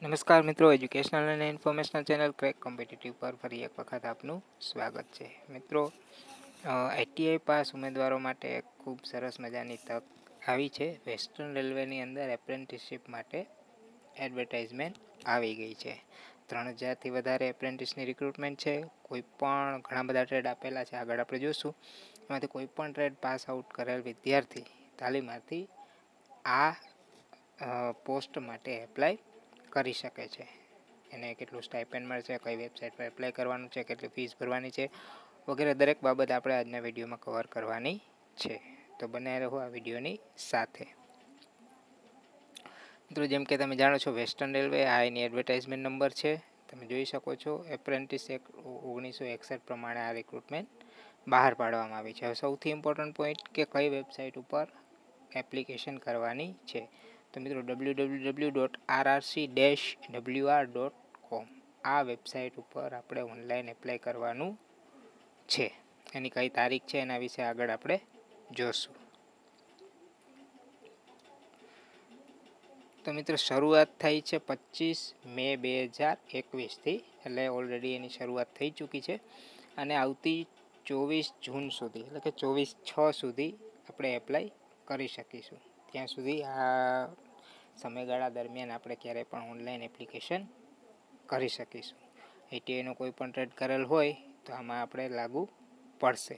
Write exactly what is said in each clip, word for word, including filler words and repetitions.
નમસ્કાર મિત્રો, એજ્યુકેશનલ અને ઇન્ફોર્મેશનલ ચેનલ ક્રેક કોમ્પિટિટિવ પર ફરી એક વખત આપનું સ્વાગત છે. મિત્રો, આઈટીઆઈ પાસ ઉમેદવારો માટે ખૂબ સરસ મજાની તક આવી છે. વેસ્ટર્ન રેલવેની અંદર એપ્રેન્ટિસશીપ માટે એડવર્ટાઇઝમેન્ટ આવી ગઈ છે. ત્રણ હજારથી વધારે એપ્રેન્ટિસની રિક્રુટમેન્ટ છે. કોઈ પણ ઘણા બધા ટ્રેડ આપેલા છે, આગળ આપણે જોઈશું. એમાંથી કોઈ પણ ટ્રેડ પાસ આઉટ કરેલ વિદ્યાર્થી તાલીમાર્થી આ પોસ્ટ માટે એપ્લાય કરી શકે છે. એને કેટલું સ્ટાઇપેન્ડ મળશે, કઈ વેબસાઇટ પર એપ્લાય કરવાનું છે, કેટલી ફીસ ભરવાની છે વગેરે દરેક બાબત આપણે આજના વિડીયોમાં કવર કરવાની છે. તો બને રહો આ વિડીયોની સાથે. મિત્રો, જેમ કે તમે જાણો છો, વેસ્ટર્ન રેલવે આ એની એડવર્ટાઇઝમેન્ટ નંબર છે. તમે જોઈ શકો છો. એપ્રેન્ટિસ એક્ટ ઓગણીસો એકસઠ પ્રમાણે આ રિક્રુટમેન્ટ બહાર પાડવામાં આવી છે. હવે સૌથી ઇમ્પોર્ટન્ટ પોઈન્ટ કે કઈ વેબસાઇટ ઉપર એપ્લિકેશન કરવાની છે. તો મિત્રો, W W W dot R R C dash W R dot com આ વેબસાઇટ ઉપર આપણે ઓનલાઈન એપ્લાય કરવાનું છે. એની કઈ તારીખ છે એના વિશે આગળ આપણે જોશું. તો મિત્રો, શરૂઆત થઈ છે પચીસ મે બે હજાર એકવીસથી, એટલે ઓલરેડી એની શરૂઆત થઈ ચૂકી છે અને આવતી ચોવીસ જૂન સુધી, એટલે કે ચોવીસ છ સુધી આપણે એપ્લાય કરી શકીશું. ત્યાં સુધી આ સમયગાળા દરમિયાન આપણે ક્યારેય પણ ઓનલાઈન એપ્લિકેશન કરી શકીશું. આઈટીઆઈનો કોઈ પણ ટ્રેડ કરેલ હોય તો આમાં આપણે લાગુ પડશે.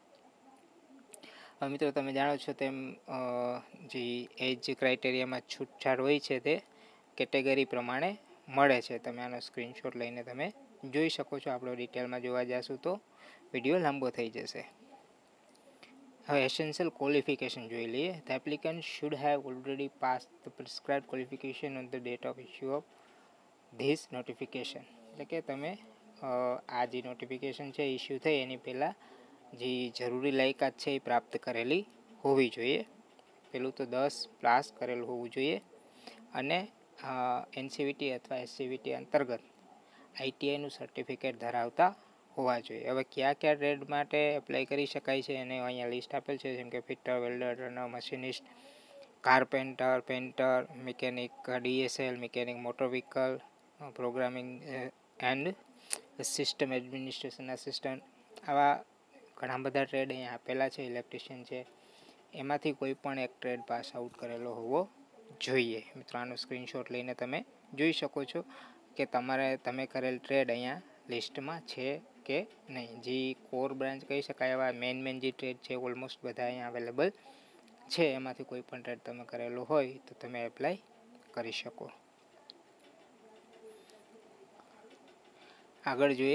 હવે મિત્રો, તમે જાણો છો તેમ જે એજ ક્રાઇટેરિયામાં છૂટછાટ હોય છે તે કેટેગરી પ્રમાણે મળે છે. તમે આનો સ્ક્રીનશોટ લઈને તમે જોઈ શકો છો. આપણે ડિટેલમાં જોવા જઈશું તો વિડીયો લાંબો થઈ જશે. હવે એસેન્શિયલ ક્વોલિફિકેશન જોઈ લઈએ. The applicant should have already pass the prescribe qualification on the date of issue of this notification. એટલે કે તમે આ જે નોટિફિકેશન છે ઇસ્યુ થઈ એની પહેલાં જે જરૂરી લાયકાત છે એ પ્રાપ્ત કરેલી હોવી જોઈએ. પેલું તો દસ પાસ કરેલું હોવું જોઈએ અને એનસીવીટી અથવા એસસીવીટી અંતર્ગત આઈટીઆઈનું સર્ટિફિકેટ ધરાવતા હોવા જોઈએ. હવે કયા કયા ટ્રેડ માટે એપ્લાય કરી શકાય છે એને અહીંયા લિસ્ટ આપેલ છે, જેમ કે fitter, welder, runner, machinist, carpenter, painter, mechanic diesel, mechanic motor vehicle, programming and system administration assistant. આવા ઘણા બધા ટ્રેડ અહીંયા આપેલા છે. ઇલેક્ટ્રિશિયન છે. એમાંથી કોઈ પણ એક ટ્રેડ પાસ આઉટ કરેલો હોવો જોઈએ. મિત્રો, આનો સ્ક્રીનશોટ લઈને તમે જોઈ શકો છો કે તમારે તમે કરેલ ટ્રેડ અહીંયા લિસ્ટમાં છે કે નહીં. જે કોર બ્રાન્ચ કહી શકાય એવા મેન મેન જે ટ્રેડ છે ઓલમોસ્ટ બધા અહીંયા અવેલેબલ છે. એમાંથી કોઈ પણ ટ્રેડ તમે કરેલો હોય તો તમે એપ્લાય કરી શકો. આગળ જોઈએ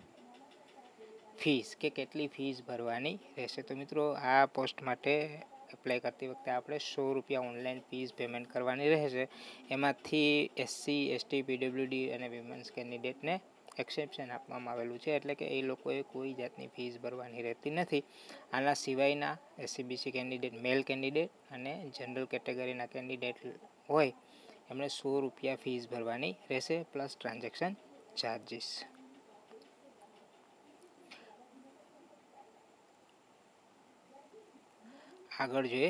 ફીસ, કે કેટલી ફીસ ભરવાની રહેશે. તો મિત્રો, આ પોસ્ટ માટે એપ્લાય કરતી વખતે આપણે સો રૂપિયા ઓનલાઈન ફીસ પેમેન્ટ કરવાની રહેશે. એમાંથી એસસી, એસટી, પીડબ્લ્યુડી અને વિમેન્સ કેન્ડિડેટને એક્સેપ્શન આપવામાં આવેલું છે, એટલે કે એ લોકોએ કોઈ જાતની ફીસ ભરવાની રહેતી નથી. આના સિવાયના એસસીબીસી કેન્ડિડેટ, મેલ કેન્ડિડેટ અને જનરલ કેટેગરીના કેન્ડિડેટ હોય એમણે સો રૂપિયા ફીસ ભરવાની રહેશે, પ્લસ ટ્રાન્ઝેક્શન ચાર્જીસ. આગળ જોઈએ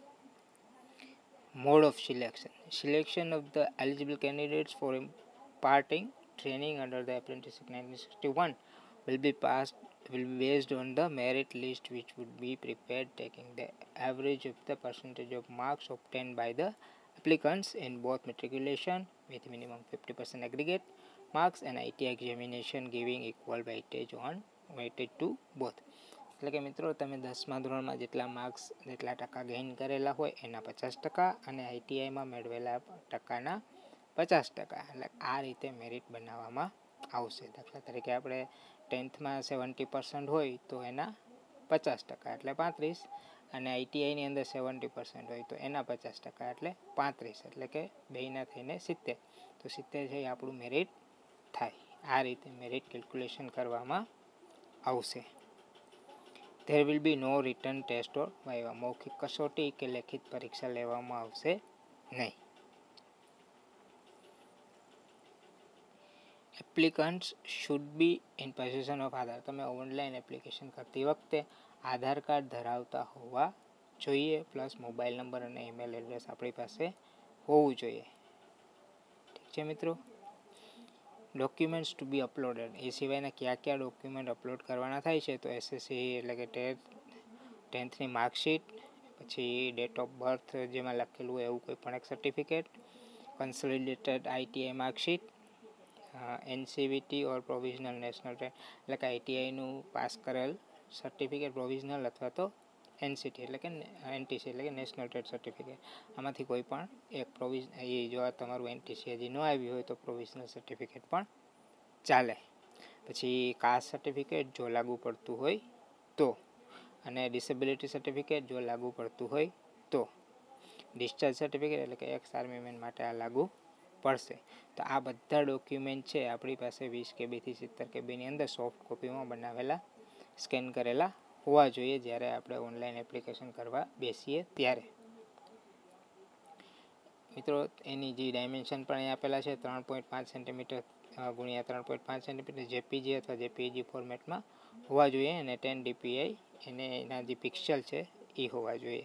mode of selection. Selection of the eligible candidates for imparting training under the apprenticeship nineteen sixty-one will be passed will be based on the merit list which would be prepared taking the average of the percentage of marks obtained by the applicants in both matriculation with minimum fifty percent aggregate marks and I T I examination giving equal weightage on weightage to both. એટલે કે મિત્રો, તમે દસમા ધોરણમાં જેટલા marks જેટલા ટકા gain કરેલા હોય એના પચાસ ટકા અને આઈટીઆઈમાં મેળવેલા ટકાના પચાસ ટકા, એટલે આ રીતે મેરિટ બનાવવામાં આવશે. દાખલા તરીકે આપણે ટેન્થમાં સેવન્ટી પર્સન્ટ હોય તો એના પચાસ ટકા એટલે પાંત્રીસ, અને આઈટીઆઈની અંદર સેવન્ટી પર્સન્ટ હોય તો એના પચાસ ટકા એટલે પાંત્રીસ, એટલે કે બેયના થઈને સિત્તેર. તો સિત્તેર છે એ આપણું મેરિટ થાય. આ રીતે મેરિટ કેલ્ક્યુલેશન કરવામાં આવશે. There will be no written test or viva. મૌખિક કસોટી કે લેખિત પરીક્ષા લેવામાં આવશે નહીં. Applicants should be in position of Aadhaar. તમે ઓનલાઈન એપ્લિકેશન કરતી વખતે આધાર કાર્ડ ધરાવતા હોવા જોઈએ, પ્લસ મોબાઈલ નંબર અને ઈમેલ એડ્રેસ આપણી પાસે હોવું જોઈએ. ઠીક છે મિત્રો. ડોક્યુમેન્ટ્સ ટુ બી અપલોડેડ, એ સિવાયના કયા કયા ડોક્યુમેન્ટ અપલોડ કરવાના થાય છે, તો એસએસસી એટલે કે ટેન્થ ટેન્થની માર્કશીટ, પછી ડેટ ઓફ બર્થ જેમાં લખેલું હોય એવું કોઈ પણ એક certificate, consolidated ITI marksheet, NCVT or provisional national trade એટલે કે આઈટીઆઈનું પાસ કરેલ સર્ટિફિકેટ પ્રોવિઝનલ અથવા તો એનસીટી એટલે કે એનટીસી એટલે કે નેશનલ ટ્રેડ સર્ટિફિકેટ, આમાંથી કોઈ પણ એક પ્રોવિઝ એ જો તમારું એનટીસી હજી ન આવ્યું હોય તો પ્રોવિઝનલ સર્ટિફિકેટ પણ ચાલે. પછી કાસ્ટ સર્ટિફિકેટ જો લાગુ પડતું હોય તો, અને ડિસેબિલિટી સર્ટિફિકેટ જો લાગુ પડતું હોય તો, ડિસ્ચાર્જ સર્ટિફિકેટ એટલે કે એક્સ આર્મી મેન માટે આ લાગુ પડશે. તો આ બધા ડોક્યુમેન્ટ છે આપણી પાસે વીસ કેબીથી સિત્તેર કેબીની અંદર સોફ્ટ કોપીમાં બનાવેલા સ્કેન કરેલા હોવા જોઈએ જ્યારે આપણે ઓનલાઈન એપ્લિકેશન કરવા બેસીએ ત્યારે. મિત્રો એની જે ડાયમેન્શન પણ અહીં આપેલા છે ત્રણ પોઈન્ટ પાંચ સેન્ટીમીટર ગુણ્યા ત્રણ પોઈન્ટ પાંચ સેન્ટીમીટર જેપીજી અથવા જેપીજી ફોર્મેટમાં હોવા જોઈએ, અને ટેન ડીપીઆઈ એને એના જે પિક્સેલ છે એ હોવા જોઈએ.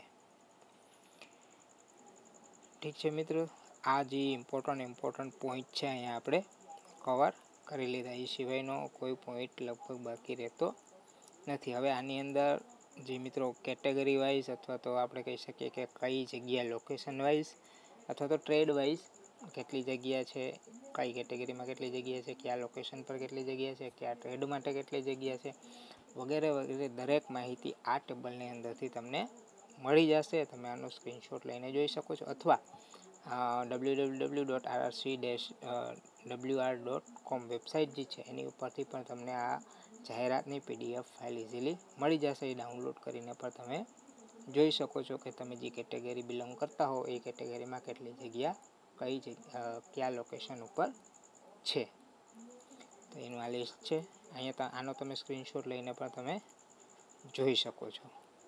ઠીક છે મિત્રો, આ જે ઇમ્પોર્ટન્ટ ઇમ્પોર્ટન્ટ પોઈન્ટ છે અહીંયા આપણે કવર કરી લીધા. એ સિવાયનો કોઈ પોઈન્ટ લગભગ બાકી રહેતો નથી. હવે આની અંદર જે મિત્રો કેટેગરી વાઇઝ અથવા તો આપણે કહી શકીએ કે કઈ જગ્યા લોકેશન વાઇઝ અથવા તો ટ્રેડ વાઇઝ કેટલી જગ્યા છે, કઈ કેટેગરીમાં કેટલી જગ્યા છે, કયા લોકેશન પર કેટલી જગ્યા છે, કયા ટ્રેડ માટે કેટલી જગ્યા છે, વગેરે વગેરે દરેક માહિતી આ ટેબલની અંદરથી તમને મળી જશે. તમે આનો સ્ક્રીનશોટ લઈને જોઈ શકો છો, અથવા W W W dot RRC dash W R dot com website જે છે એની ઉપરથી પણ તમને આ જાહેરાતની પીડીએફ ફાઇલ ઇઝીલી મળી જશે. એ ડાઉનલોડ કરીને પણ તમે જોઈ શકો છો કે તમે જે કેટેગરી બિલોંગ કરતા હો એ કેટેગરીમાં કેટલી જગ્યા કઈ જગ્યા કયા લોકેશન ઉપર છે. તો એનું આ લિસ્ટ છે. અહીંયા આનો તમે સ્ક્રીનશોટ લઈને પણ તમે જોઈ શકો છો.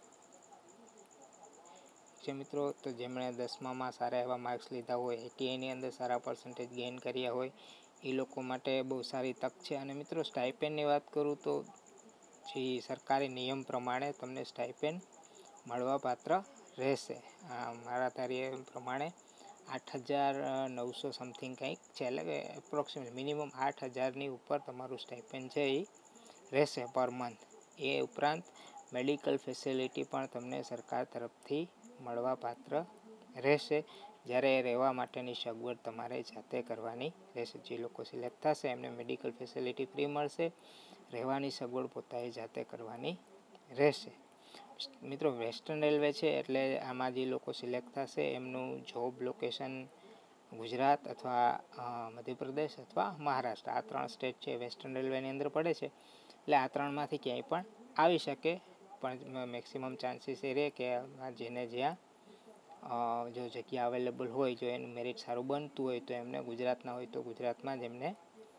જે મિત્રો તો જેમણે દસમામાં સારા એવા માર્ક્સ લીધા હોય, આઈટીઆઈની અંદર સારા પર્સન્ટેજ ગેઇન કર્યા હોય એ લોકો માટે બહુ સારી તક છે. અને મિત્રો સ્ટાઇપેન્ડની વાત કરું તો જે સરકારી નિયમ પ્રમાણે તમને સ્ટાઇપેન્ડ મળવા પાત્ર રહેશે. મારા ધાર્ય પ્રમાણે આઠ હજાર નવસો સમથિંગ કંઈક છે, એટલે કે એપ્રોક્સિમેટ મિનિમમ આઠ હજારની ઉપર તમારું સ્ટાઇપેન્ડ છે એ રહેશે પર મંથ. એ ઉપરાંત મેડિકલ ફેસિલિટી પણ તમને સરકાર તરફથી મળવા પાત્ર રહેશે, જ્યારે રહેવા માટેની સગવડ તમારે જાતે કરવાની રહેશે. જે લોકો સિલેક્ટ થશે એમને મેડિકલ ફેસિલિટી ફ્રી મળશે, રહેવાની સગવડ પોતાએ જાતે કરવાની રહેશે. મિત્રો વેસ્ટર્ન રેલવે છે એટલે આમાં જે લોકો સિલેક્ટ થશે એમનું જોબ લોકેશન ગુજરાત અથવા મધ્યપ્રદેશ અથવા મહારાષ્ટ્ર, આ ત્રણ સ્ટેટ છે વેસ્ટર્ન રેલવેની અંદર પડે છે. એટલે આ ત્રણમાંથી ક્યાંય પણ આવી શકે, પણ મેક્સિમમ ચાન્સીસ એ રહે કે જેને જ્યાં જો જગ્યા અવેલેબલ હોય, જો એનું મેરિટ સારું બનતું હોય તો એમને ગુજરાતના હોય તો ગુજરાતમાં જ એમને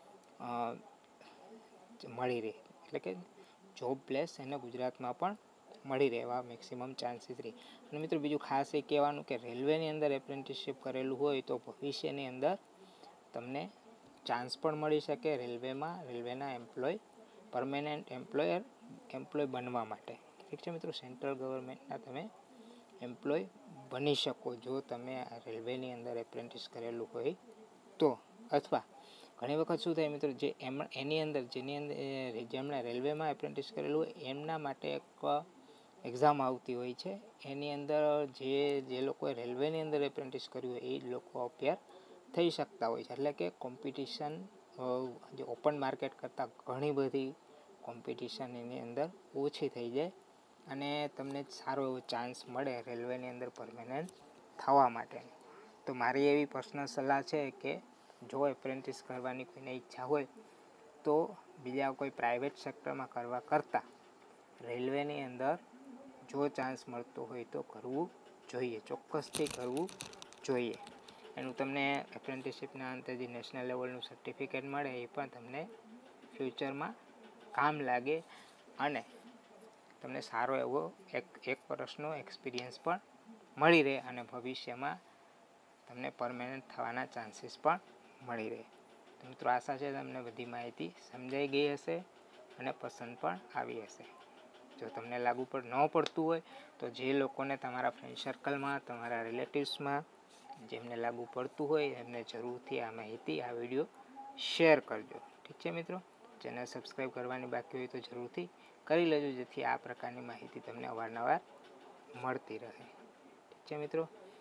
મળી રહે, એટલે કે જોબ પ્લેસ એને ગુજરાતમાં પણ મળી રહેવા મેક્સિમમ ચાન્સીસ રહે. અને મિત્રો બીજું ખાસ એ કહેવાનું કે રેલવેની અંદર એપ્રેન્ટિસશીપ કરેલું હોય તો ભવિષ્યની અંદર તમને ચાન્સ પણ મળી શકે રેલવેમાં, રેલવેના એમ્પ્લોય પરમેનન્ટ એમ્પ્લોયર એમ્પ્લોય બનવા માટે. ઠીક છે મિત્રો, સેન્ટ્રલ ગવર્મેન્ટના તમે એમ્પ્લોય બની શકો જો તમે રેલવેની અંદર એપ્રેન્ટિસ કરેલું હોય તો. અથવા ઘણી વખત શું થાય મિત્રો, જે એમ એની અંદર જેની અંદર જેમણે રેલવેમાં એપ્રેન્ટિસ કરેલું હોય એમના માટે એક એક્ઝામ આવતી હોય છે. એની અંદર જે જે લોકોએ રેલવેની અંદર એપ્રેન્ટિસ કર્યું હોય એ લોકો અપેર થઈ શકતા હોય છે. એટલે કે કોમ્પિટિશન જે ઓપન માર્કેટ કરતાં ઘણી બધી કોમ્પિટિશન એની અંદર ઓછી થઈ જાય અને તમને સારો એવો ચાન્સ મળે રેલવેની અંદર પરમેનન્ટ થવા માટે. તો મારી એવી પર્સનલ સલાહ છે કે જો એપ્રેન્ટિસ કરવાની કોઈને ઈચ્છા હોય તો બીજા કોઈ પ્રાઇવેટ સેક્ટરમાં કરવા કરતાં રેલવેની અંદર જો ચાન્સ મળતો હોય તો કરવું જોઈએ, ચોક્કસથી કરવું જોઈએ. એનું તમને એપ્રેન્ટિસશીપના અંતે જે નેશનલ લેવલનું સર્ટિફિકેટ મળે એ પણ તમને ફ્યુચરમાં કામ લાગે અને તમને સારો એવો એક એક વર્ષનો એક્સપિરિયન્સ પણ મળી રહે અને ભવિષ્યમાં તમને પરમેનન્ટ થવાના ચાન્સીસ પણ મળી રહે. તો મિત્રો આશા છે તમને બધી માહિતી સમજાઈ ગઈ હશે અને પસંદ પણ આવી હશે. જો તમને લાગુ પડ ન પડતું હોય તો જે લોકોને તમારા ફ્રેન્ડ સર્કલમાં, તમારા રિલેટિવ્સમાં જેમને લાગુ પડતું હોય એમને જરૂરથી આ માહિતી આ વિડીયો શેર કરજો. ઠીક છે મિત્રો, ચેનલ સબસ્ક્રાઈબ કરવાની બાકી હોય તો જરૂરથી કરી લેજો, જેથી આ પ્રકારની માહિતી તમને અવારનવાર મળતી રહે. ઠીક છે મિત્રો,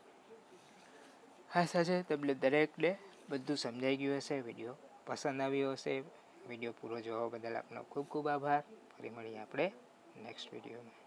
આશા છે તમને દરેકને બધું સમજાઈ ગયું હશે, વિડીયો પસંદ આવ્યો હશે. વિડીયો પૂરો જોવા બદલ આપનો ખૂબ ખૂબ આભાર. ફરી મળીએ આપણે નેક્સ્ટ વિડીયોમાં.